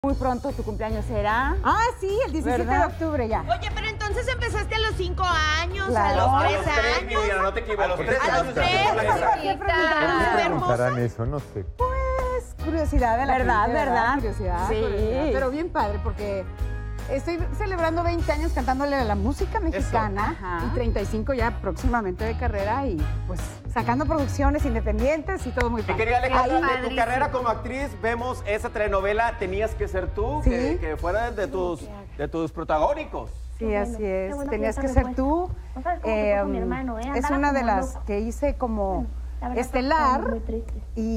Muy pronto tu cumpleaños será. Ah, sí, el 17 de octubre ya. Oye, pero entonces empezaste a los 5 años, Claro. a los 3 años. Mira, no te equivoques. A los 3 A los años. 3. ¿Por qué preguntarán eso? No sé. Pues curiosidad de la ¿Verdad, gente, verdad? Curiosidad, Sí. curiosidad. Pero bien padre, porque estoy celebrando 20 años cantándole a la música mexicana Ajá. y 35 ya próximamente de carrera y pues sacando producciones independientes y todo muy Mi padre. querida Alejandra, de tu padrísimo. carrera como actriz, vemos esa telenovela Tenías que ser tú, Sí. que fuera de tus protagónicos. Sí, así es. bueno que Tenías ya que sabes ser cómo tú. No sabes cómo te fue con mi hermano, ¿eh? Es Andaba una de como las loco. que hice como La verdad, estelar. estaba muy triste.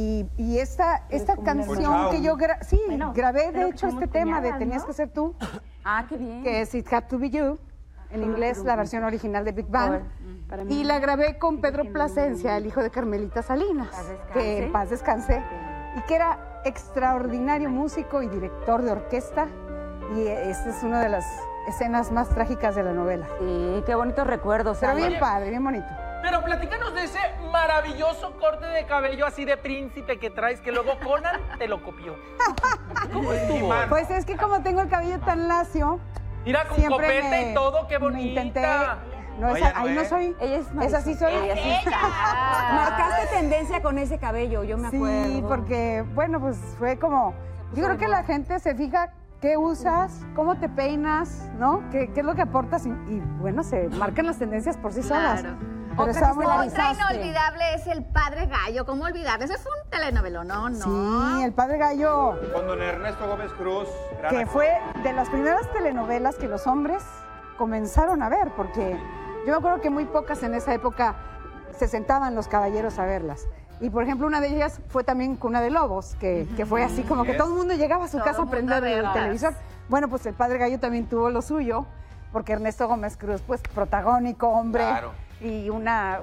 Y esta como un canción hermano. que yo Bueno, grabé, de pero hecho, somos este tema de cuñadas, Tenías ¿no? que ser tú, Ah, qué bien. que es It Had to Be You, en inglés la versión original de Big Band. Para mí. Y la grabé con Pedro Plasencia, el hijo de Carmelita Salinas, Paz descanse. que en paz descanse, y que era extraordinario músico y director de orquesta. Y esta es una de las escenas más trágicas de la novela. Sí, qué bonitos recuerdos. Pero Ale. bien padre, bien bonito. Pero platícanos de ese maravilloso corte de cabello así de príncipe que traes, que luego Conan te lo copió. ¿Cómo estuvo? Pues es que como tengo el cabello tan lacio, Mira, con siempre copete y todo, qué me bonita. intenté. No, Oye, ahí no Noé. soy. Ella es Esa sí soy. Ella sí. Marcaste tendencia con ese cabello, yo me acuerdo. Sí, porque, bueno, pues fue como. Yo creo que la gente se fija qué usas, cómo te peinas, ¿no? ¿Qué es lo que aportas? Y, bueno, se marcan las tendencias por sí solas. Claro. Pero Otra estaba que muy estelarizaste. Otra inolvidable es El Padre Gallo. ¿Cómo olvidarlo? Eso fue un telenovelón, ¿no? Sí, El Padre Gallo, Con don Ernesto Gómez Cruz. gran que actor. fue de las primeras telenovelas que los hombres comenzaron a ver, porque yo me acuerdo que muy pocas en esa época se sentaban los caballeros a verlas. Y por ejemplo, una de ellas fue también Cuna de Lobos, que fue así como que todo el mundo llegaba a su Todo casa a mundo prender a el verlas. televisor. Bueno, pues El Padre Gallo también tuvo lo suyo, porque Ernesto Gómez Cruz, pues protagónico, hombre, Claro. y una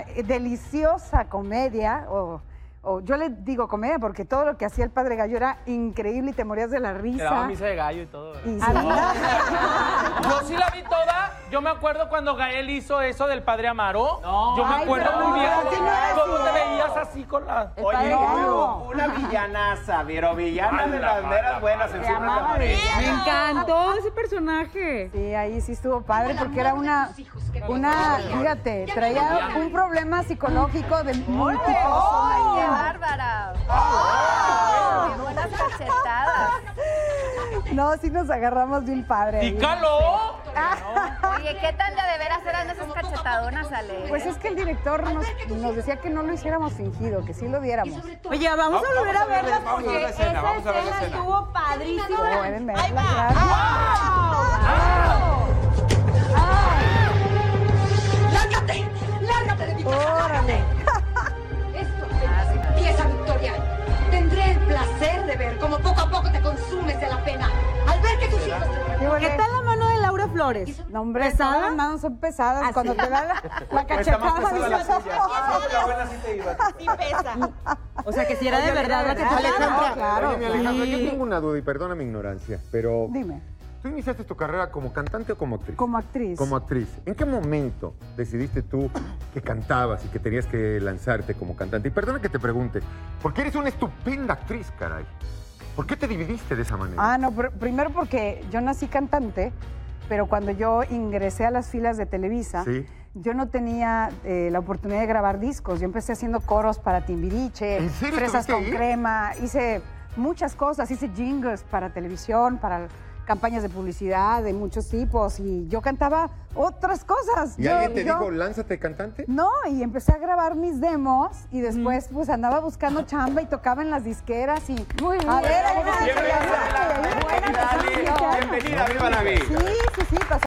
deliciosa comedia, o yo le digo comedia porque todo lo que hacía El Padre Gallo era increíble y te morías de la Te daba risa. misa de gallo y todo. ¿verdad? Y sí. Yo sí la vi toda. Yo me acuerdo cuando Gael hizo eso del Padre Amaro. Yo me Ay, acuerdo pero muy bien no, sí no era cómo así, te ¿eh? veías así con la... El Oye, Padre Gallo. una villanaza, pero villana de las Mala, meras buenas en Te Siempre amaba Amaré. de ella. Me encantó ese personaje. Sí, ahí sí estuvo padre porque era fíjate, traía un problema psicológico de múltiples. ¡Qué bárbara! ¡Qué buenas cachetadas! No, sí nos agarramos bien padre. ahí. ¡Pícalo! Oye, ¿qué tan de veras eran esas cachetadonas, Ale? Pues es que el director nos decía que no lo hiciéramos fingido, que sí lo diéramos. Oye, vamos a volver a verla vamos a ver porque la escena, esa vamos a ver la escena escena. estuvo padrísima. Pueden verla, gracias. ¡Lárgate! ¡Lárgate de mi casa! Órale. Esto apenas empieza, Victoria. Tendré el placer de ver cómo poco a poco te consumes de la pena al ver que tus hijos te Qué bueno. ¿Qué tal la mano de Laura Flores? No, hombre, ¿Pesada? todas las manos son pesadas. ¿Ah, Cuando sí? te da la Cuesta más cachetada, pesada la dices, suya. La buena sí te iba. Sí pesa. O sea, que si era de verdad la que te Alejandra, claro. Oye, mi Alejandra, Sí. yo tengo una duda y perdona mi ignorancia, pero Dime, ¿tú iniciaste tu carrera como cantante o como actriz? como actriz. Como actriz. ¿En qué momento decidiste tú que cantabas y que tenías que lanzarte como cantante? Y perdona que te pregunte, porque eres una estupenda actriz, caray. ¿Por qué te dividiste de esa manera? Ah, no, primero porque yo nací cantante, pero cuando yo ingresé a las filas de Televisa, Sí. yo no tenía la oportunidad de grabar discos. Yo empecé haciendo coros para Timbiriche, ¿En serio Fresas estuviste con ahí? crema, hice muchas cosas, hice jingles para televisión, para campañas de publicidad de muchos tipos y yo cantaba otras cosas. ¿Y alguien te dijo, lánzate cantante? No, y empecé a grabar mis demos y después pues andaba buscando chamba y tocaba en las disqueras y a ver, ahí va, Bienvenida, ahí va, ahí va, bienvenida, ahí va, bienvenida, viva la vida. Sí, sí, sí, pasó